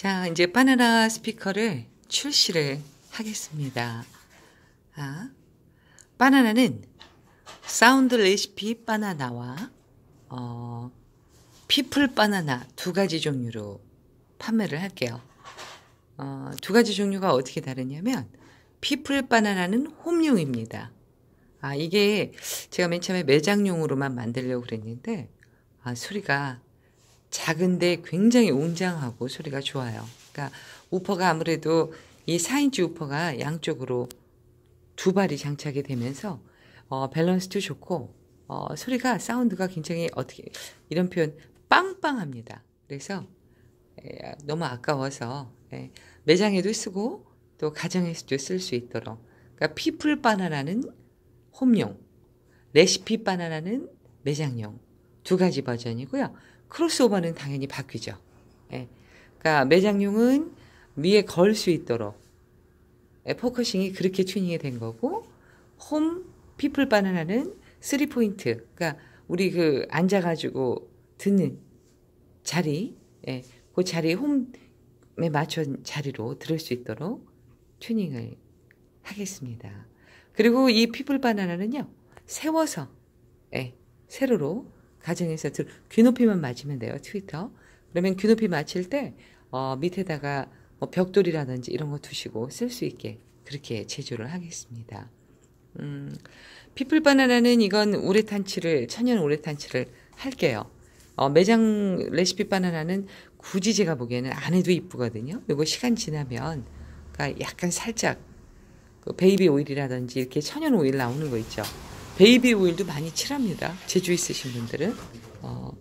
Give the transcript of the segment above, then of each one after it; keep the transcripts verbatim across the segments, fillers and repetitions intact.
자, 이제 바나나 스피커를 출시를 하겠습니다. 아, 바나나는 사운드 레시피 바나나와 어, 피플 바나나 두 가지 종류로 판매를 할게요. 어, 두 가지 종류가 어떻게 다르냐면 피플 바나나는 홈용입니다. 아, 이게 제가 맨 처음에 매장용으로만 만들려고 그랬는데 아, 소리가 작은데 굉장히 웅장하고 소리가 좋아요. 그러니까 우퍼가 아무래도 이 사 인치 우퍼가 양쪽으로 두 발이 장착이 되면서 어, 밸런스도 좋고 어, 소리가 사운드가 굉장히 어떻게 이런 표현 빵빵합니다. 그래서 에, 너무 아까워서 에, 매장에도 쓰고 또 가정에서도 쓸 수 있도록 그러니까 피플 바나나는 홈용, 레시피 바나나는 매장용 두 가지 버전이고요. 크로스오버는 당연히 바뀌죠. 예. 그러니까 매장용은 위에 걸 수 있도록 예, 포커싱이 그렇게 튜닝이 된 거고 홈 피플 바나나는 쓰리 포인트 그러니까 우리 그 앉아가지고 듣는 자리 예, 그 자리 홈에 맞춘 자리로 들을 수 있도록 튜닝을 하겠습니다. 그리고 이 피플 바나나는요 세워서 예, 세로로 가정에서 들, 귀 높이만 맞으면 돼요. 트위터. 그러면 귀 높이 맞힐 때 어, 밑에다가 뭐 벽돌이라든지 이런 거 두시고 쓸 수 있게 그렇게 제조를 하겠습니다. 음, 피플 바나나는 이건 우레탄치를 천연 우레탄치를 할게요. 어, 매장 레시피 바나나는 굳이 제가 보기에는 안 해도 이쁘거든요. 이거 시간 지나면 그러니까 약간 살짝 그 베이비 오일이라든지 이렇게 천연 오일 나오는 거 있죠. 베이비 오일도 많이 칠합니다. 제주 있으신 분들은 어,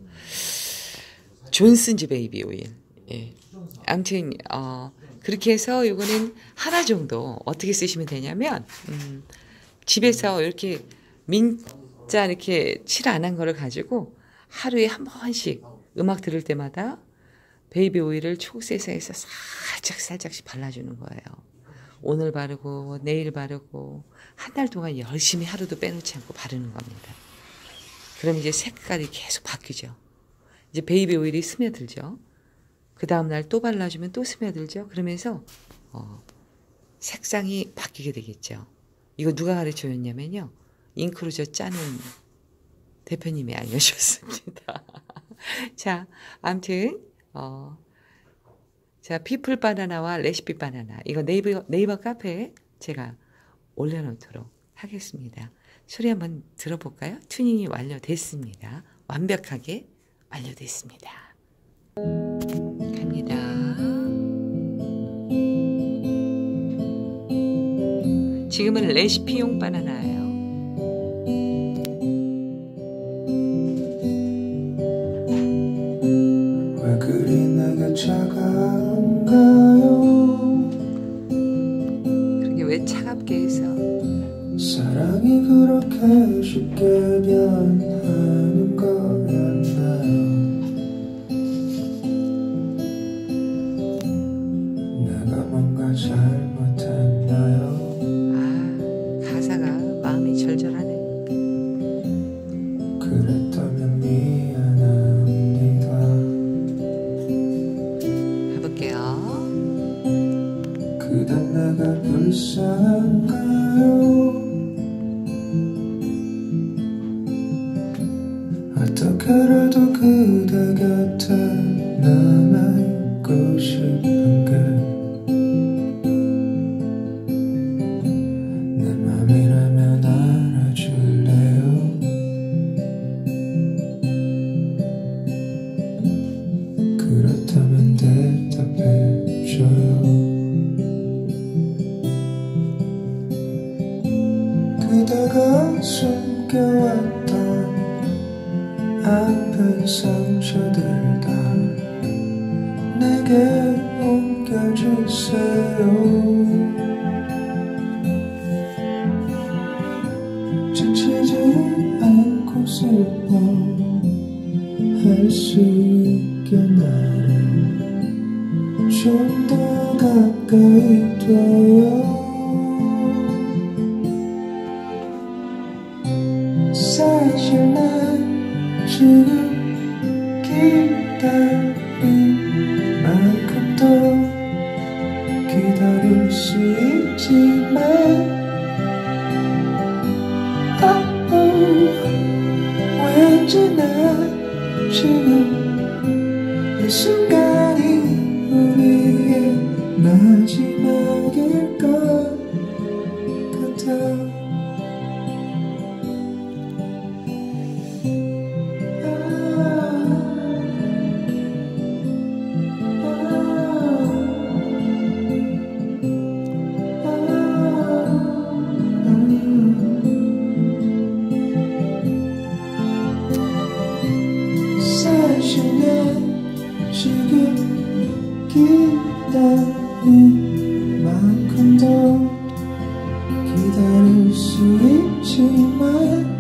존슨즈 베이비 오일. 예. 아무튼 어, 그렇게 해서 이거는 하나 정도 어떻게 쓰시면 되냐면 음, 집에서 이렇게 민자 이렇게 칠 안 한 거를 가지고 하루에 한 번씩 음악 들을 때마다 베이비 오일을 초록세사에서 살짝 살짝씩 발라주는 거예요. 오늘 바르고 내일 바르고 한 달 동안 열심히 하루도 빼놓지 않고 바르는 겁니다. 그럼 이제 색깔이 계속 바뀌죠. 이제 베이비 오일이 스며들죠. 그 다음날 또 발라주면 또 스며들죠. 그러면서 어, 색상이 바뀌게 되겠죠. 이거 누가 가르쳐줬냐면요. 잉크루저 짜는 대표님이 알려주셨습니다. 자, 아무튼 어, 자, 피플 바나나와 레시피 바나나 이거 네이버, 네이버 카페에 제가 올려놓도록 하겠습니다. 소리 한번 들어볼까요? 튜닝이 완료됐습니다. 완벽하게 완료됐습니다. 갑니다. 지금은 레시피용 바나나예요. 왜 그리 내게 차가운가요? 그러게 왜 차갑게 해서 사랑이 그렇게 쉽게 변하는 거였나요? 내가 뭔가 잘못했나요? 아, 가사가 마음이 절절하네. 그랬다면 미안합니다. 가볼게요. 그댄 내가 불쌍한가요? 어떻게라도 그대 곁에 남아있고 싶은 게 내 맘이라면 알아줄래요? 그렇다면 대답해줘요. 그대가 숨겨왔던 아픈 상처들 다 내게 옮겨주세요. 지치지 않고 슬퍼할 수 있게 나를 좀 더 가까이 둬요. 사실 난 지금 기다린 만큼 더 기다릴 수 있지만 oh, oh, 왠지 난 지금 이 순간이 우리의 마지막일 것 같아. 사실 난 지금 기다린 만큼 더 기다릴 수 있지만